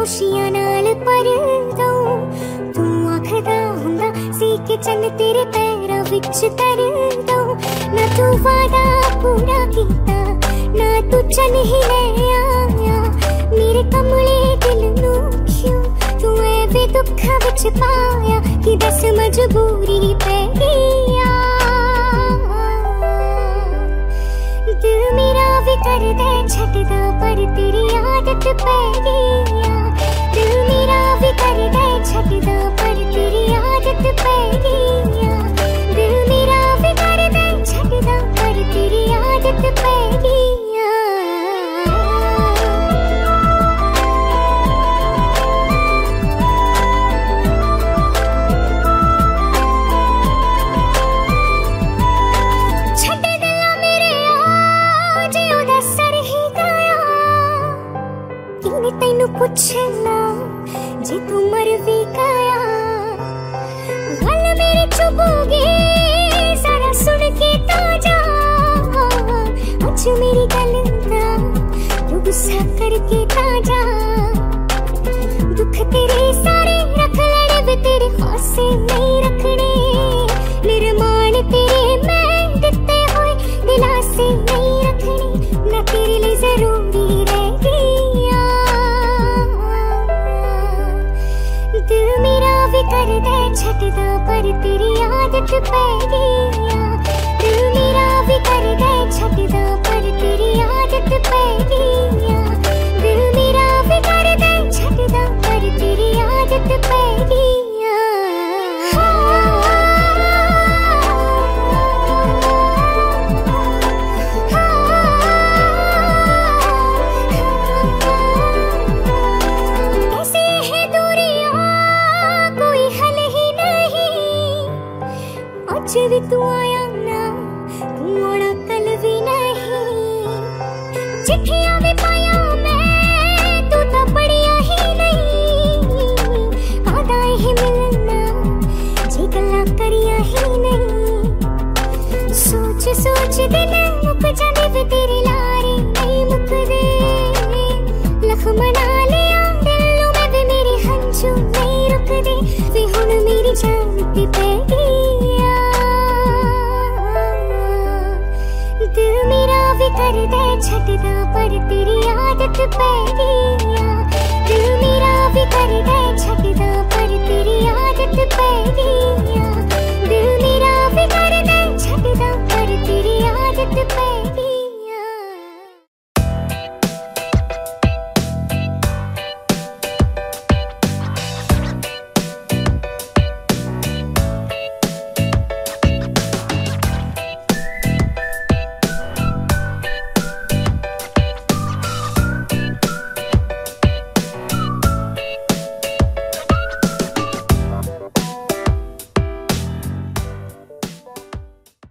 खुशियां नाल भर दूं। तू आखदा हुंदा सी कि चन्न तेरे पैरां विच तर दूं। ना तू वादा पूरा कीता, ना तू चन्न ही ले आया मेरे कमले दिल नूं। क्यों तू ऐवे दुखां विच पाया कि दस मजबूरी पै गई। दिल मेरा भी करदा छड्डदा पर तेरी आदत पै गई। दिल मेरा भी करदा छड्डदा पर तेरी आदत पै गई। दिल मेरा भी करदा छड्डदा पर तेरी आदत पै गई। तैनू पुछना जे तू मर भी गया, गल मेरी चुभोगी सारा सुन के ताजा। अज मेरी गल दा तू गुस्सा करके ताजा। दुख तेरे सारे रख लड़े वे तेरे खासे नहीं रखने। निर्माण तेरे मैं दिते हुए दिलासे नहीं रखने। ना तेरे लिए जरूरी रह गई। दिल मेरा भी करदा छड्डदा पर तेरी आदत पै गई। दिल मेरा भी करदा छड्डदा पर तेरी आदत पै गई। दिल मेरा भी करदा छड्डदा पर तेरी आदत पै गई। आज भी तू आया ना, तू आना कल भी नहीं। चिट्ठियां भी पाया मैं, तू तो पढ़िया ही नहीं। कादा ही मिलना जे गल्लां करिया ही नहीं। सोच सोच दिन मुक जांदे वे तेरे लारे नहीं मुकदे। लख मना लिया दिलों में वे मेरे हंझू नहीं रुकदे। वे हुण मेरी जान ते पै गई। दिल मेरा भी करदा छड्डदा पर तेरी आदत पै गई।